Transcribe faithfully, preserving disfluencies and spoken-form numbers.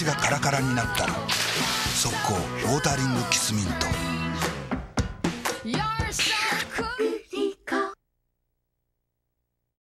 がカラカラになったら速攻ウォータリングキスミント。